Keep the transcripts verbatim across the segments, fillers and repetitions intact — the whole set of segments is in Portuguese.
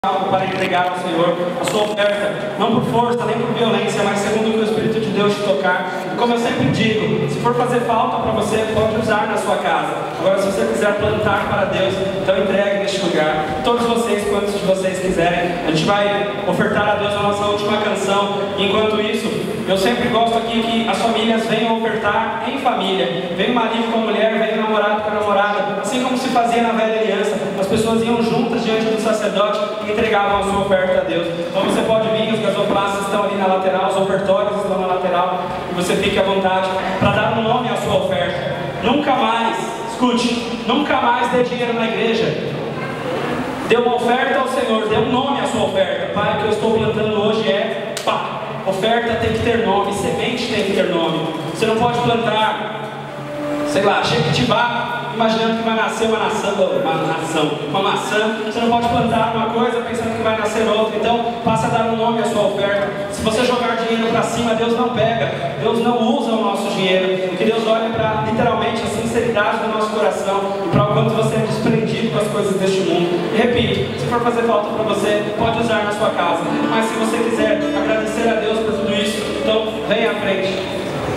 algo para entregar ao Senhor, a sua oferta, não por força, nem por violência, mas segundo o que o Espírito de Deus te tocar. E como eu sempre digo, se for fazer falta para você, pode usar na sua casa. Agora, se você quiser plantar para Deus, então entregue neste lugar. Todos vocês, quantos de vocês quiserem, a gente vai ofertar a Deus a nossa última canção. E enquanto isso, eu sempre gosto aqui que as famílias venham ofertar em família. Vem o marido com a mulher, vem o namorado com a namorada. Assim como se fazia na velha aliança, as pessoas iam juntas diante do sacerdote e entregavam a sua oferta a Deus. Então você pode vir, os gasoplastas estão ali na lateral, os ofertórios estão na lateral, e você fique à vontade para dar um nome à sua oferta. Nunca mais, escute, nunca mais dê dinheiro na igreja. Dê uma oferta ao Senhor, dê um nome à sua oferta. Pai, o que eu estou plantando hoje é pá. Oferta tem que ter nome, semente tem que ter nome. Você não pode plantar, sei lá, jequitibá, imaginando que vai nascer uma nação, uma nação, uma maçã. Você não pode plantar uma coisa pensando que vai nascer outra. Então, passe a dar um nome à sua oferta. Se você jogar dinheiro para cima, Deus não pega. Deus não usa o nosso dinheiro. O que Deus olha para, literalmente, a sinceridade do nosso coração e para o quanto você é desprendido com as coisas deste mundo. E repito, se for fazer falta para você, pode usar na sua casa. Mas se você quiser agradecer a Deus por tudo isso, então venha à frente.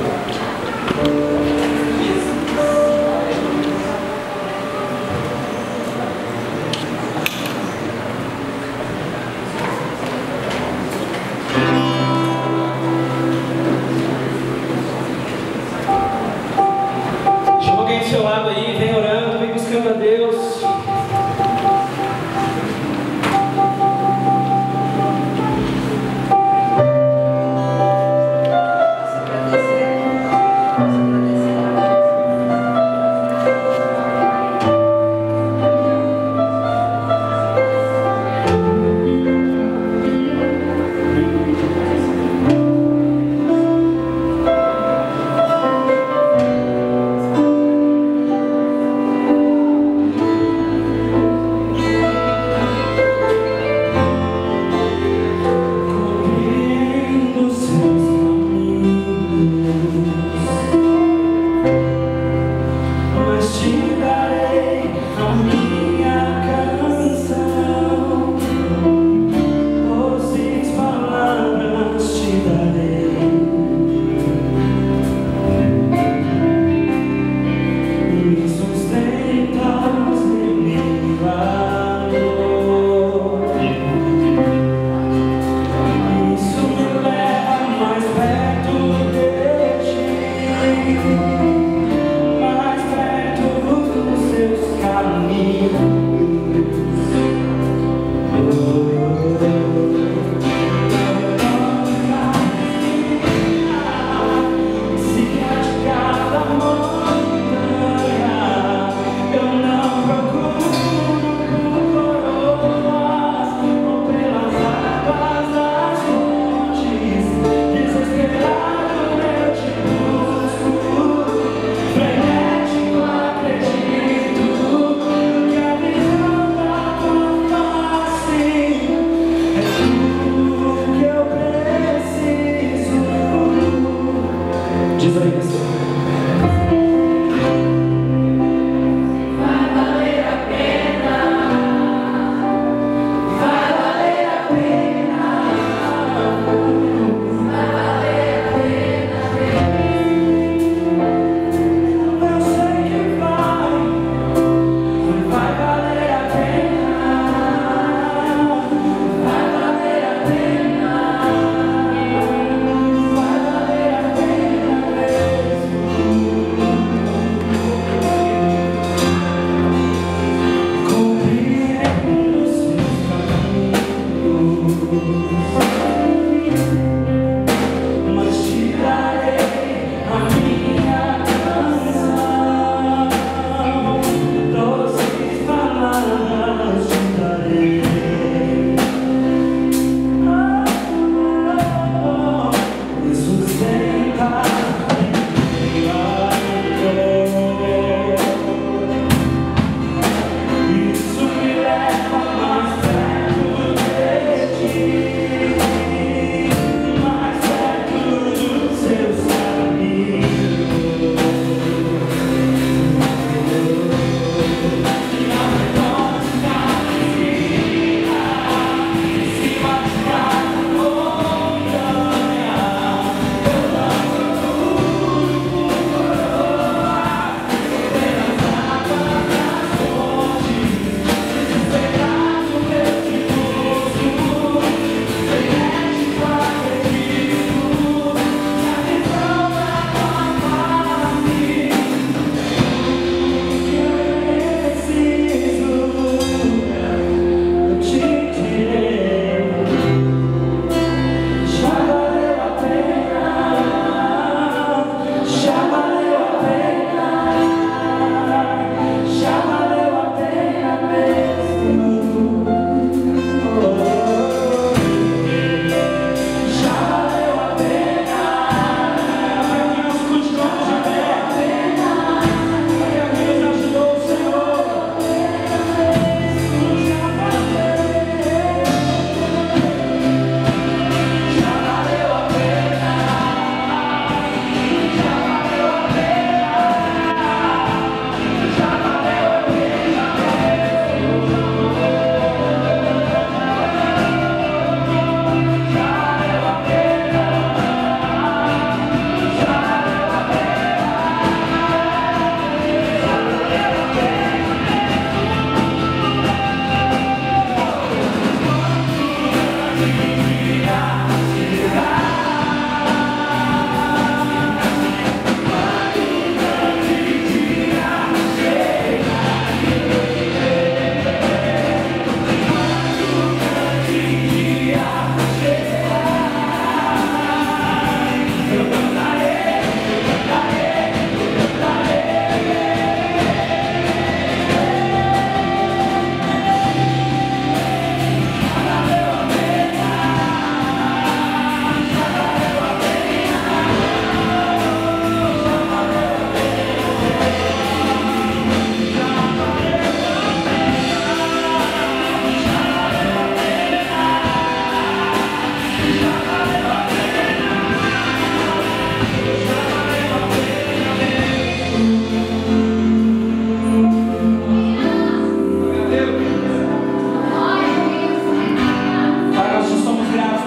Do seu lado aí, vem orando, vem buscando a Deus. Posso agradecer? Posso agradecer?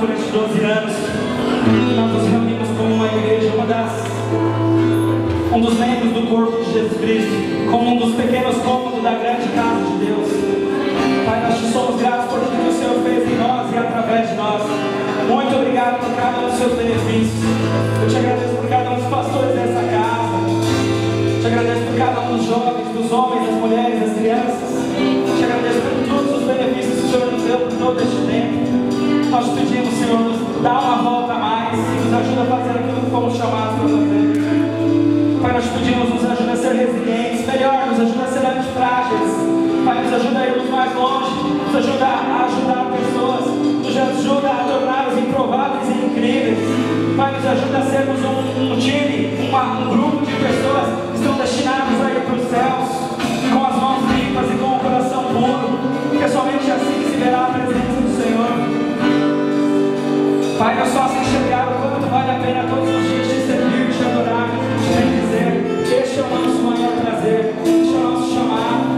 por estes doze anos. Nós nos reunimos como uma igreja, uma das, um dos membros do corpo de Jesus Cristo, como um dos pequenos cômodos da grande casa de Deus. Pai, nós te somos gratos por tudo que o Senhor fez em nós e através de nós. Muito obrigado por cada um dos seus benefícios. Eu te agradeço por cada um dos pastores dessa casa. Eu te agradeço por cada um dos jovens, dos homens, das mulheres, das crianças. Eu te agradeço por todos os benefícios que o Senhor nos deu por todo este tempo. Nós te pedimos, Senhor, nos dá uma volta a mais e nos ajuda a fazer aquilo que fomos chamados para fazer. Pai, nós te pedimos, nos ajuda a ser resilientes, melhor, nos ajuda a ser antifrágeis. Pai, nos ajuda a irmos mais longe, nos ajuda a ajudar pessoas, nos ajuda a tornar os improváveis e incríveis. Pai, nos ajuda a sermos um, um time, uma, um grupo de pessoas que estão destinados a ir para os céus, com as mãos limpas e com o coração puro, porque somente assim se verá a presença do Senhor. Pai, nós só se enxergar o quanto vale a pena todos os dias te servir, te adorar, te bendizer. Este é o nosso maior prazer, este é o nosso chamado.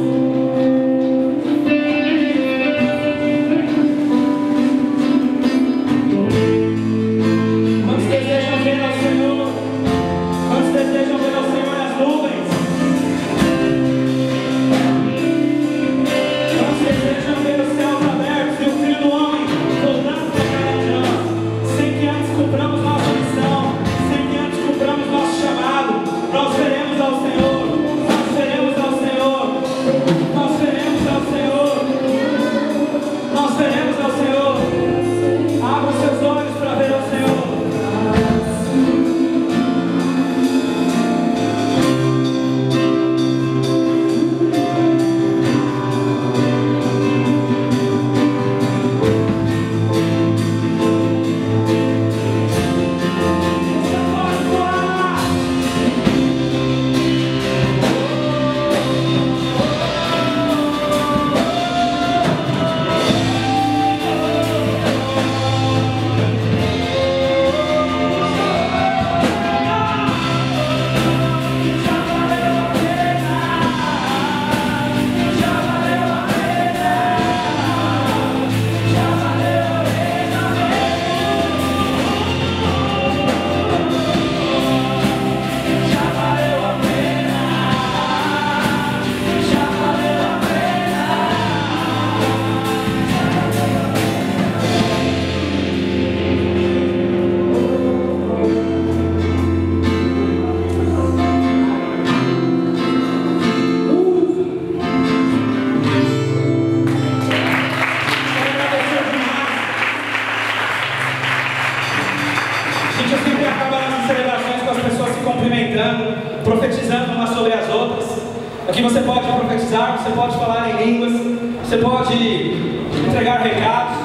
Profetizando umas sobre as outras. Aqui você pode profetizar, você pode falar em línguas, você pode entregar recados,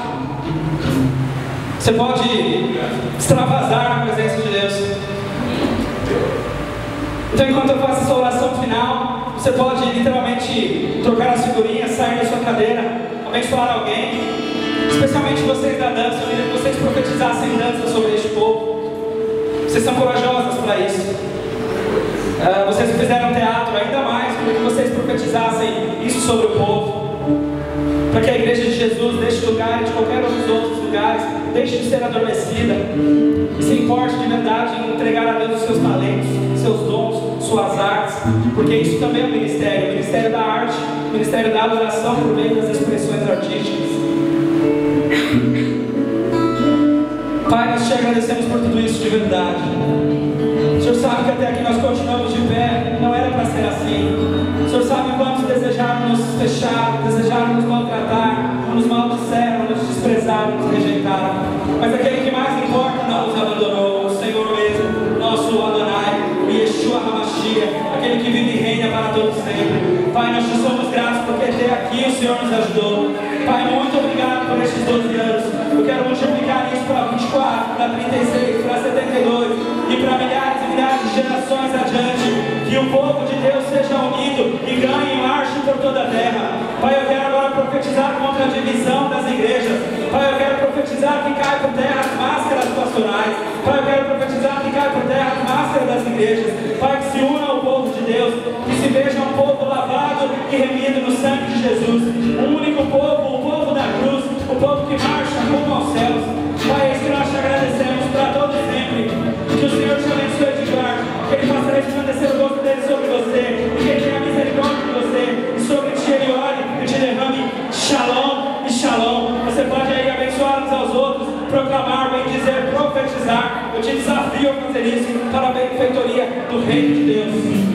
você pode extravasar na presença de Deus. Então, enquanto eu faço essa oração final, você pode literalmente trocar as figurinhas, sair da sua cadeira, abençoar alguém, especialmente vocês da dança. Eu queria que vocês profetizassem dança sobre este povo. Vocês são corajosas para isso. Uh, vocês fizeram teatro ainda mais, para que vocês profetizassem isso sobre o povo, para que a igreja de Jesus deste lugar e de qualquer um dos outros lugares deixe de ser adormecida e se importe de verdade em entregar a Deus os seus talentos, seus dons, suas artes, porque isso também é um ministério, o ministério da arte, o ministério da adoração por meio das expressões artísticas. Pai, nós te agradecemos por tudo isso de verdade. O Senhor sabe que até aqui nós continuamos de pé, não era para ser assim. O Senhor sabe quantos desejaram nos fechar, desejaram nos maltratar, nos maldisseram, nos desprezaram, nos rejeitaram. Mas aquele que mais importa não nos abandonou, o Senhor mesmo, nosso Adonai, o Yeshua HaMashiach, aquele que vive e reina para todos sempre. Pai, nós te somos gratos porque até aqui o Senhor nos ajudou. Pai, muito obrigado por estes doze anos. Eu quero multiplicar isso para vinte e quatro, para trinta e seis, para setenta e dois e para milhares e milhares de gerações adiante. Que o povo de Deus seja unido e ganhe e marche por toda a terra. Pai, eu quero agora profetizar contra a divisão das igrejas. Pai, eu quero profetizar que cai por terra as máscaras pastorais. Pai, eu quero profetizar que cai por terra as máscaras das igrejas. Pai, que se una ao povo de Deus, que se veja um povo lavado e remido no sangue de Jesus. Um único povo, o povo da cruz, o povo que marcha rumo aos céus. proclamar, bem dizer, profetizar. Eu te desafio a fazer isso para a benfeitoria do Reino de Deus.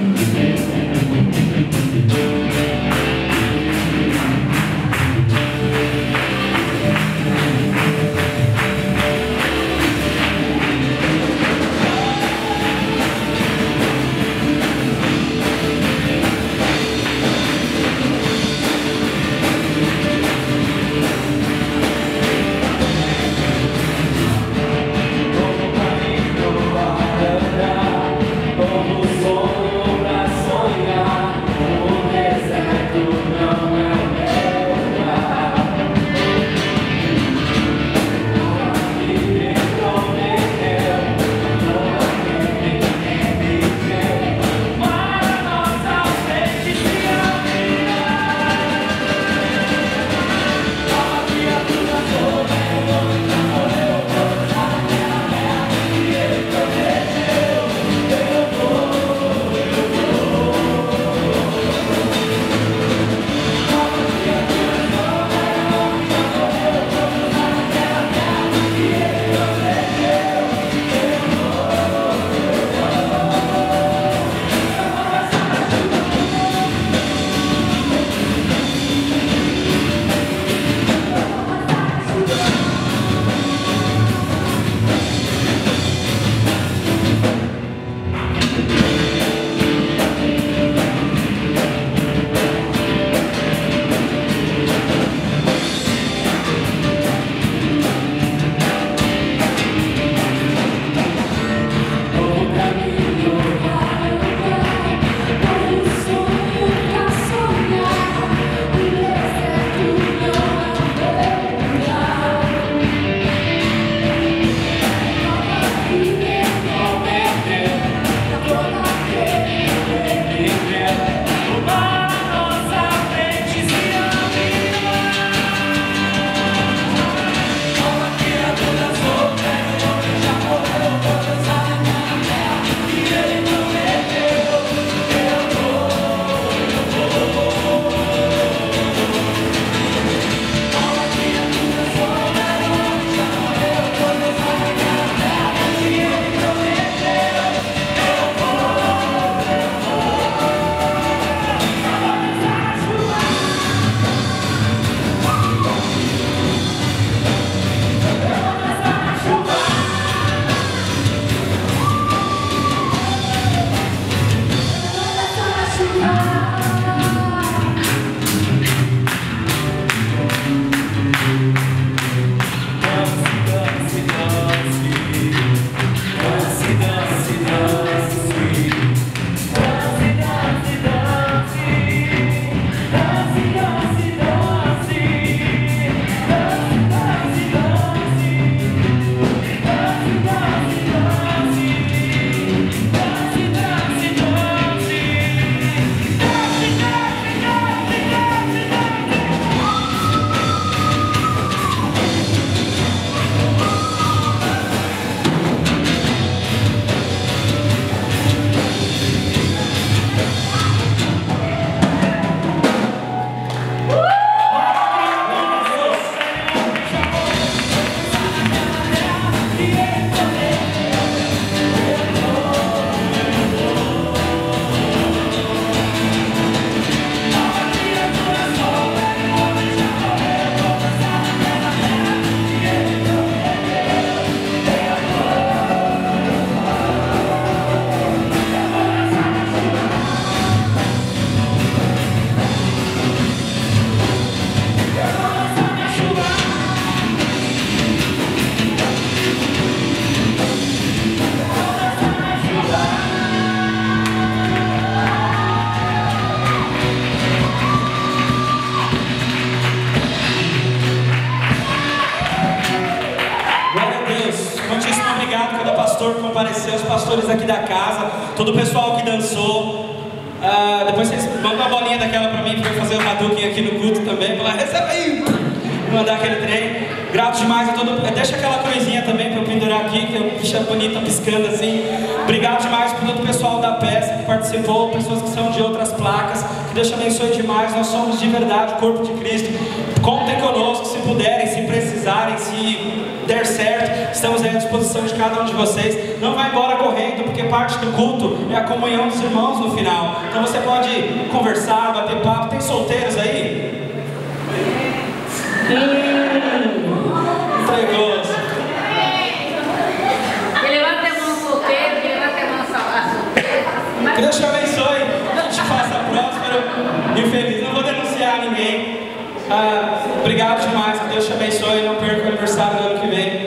comparecer, os pastores aqui da casa, todo o pessoal que dançou. Ah, depois vocês mandam uma bolinha daquela pra mim, pra eu fazer o Hadouken aqui no culto também. Falar, recebe aí! Mandar aquele trem. Grato demais a todo. Deixa aquela cruzinha também pra eu pendurar aqui, que é uma bicha bonita piscando assim. Obrigado demais por todo o pessoal da peça que participou, pessoas que são de outras placas. Que Deus te abençoe demais. Nós somos de verdade o corpo de Cristo. Contem conosco se puderem, se precisarem, se der certo. estamos aí à disposição de cada um de vocês. Não vai embora correndo, porque parte do culto é a comunhão dos irmãos no final. Então você pode conversar, bater papo. Tem solteiros aí? Hum, Fregoso. Ele vai ter mão solteiro, ele vai ter mão solteira. Que Deus te abençoe, te faça próspero e feliz. Não vou denunciar ninguém. Ah, obrigado demais, que Deus te abençoe. Não perca o aniversário do ano que vem.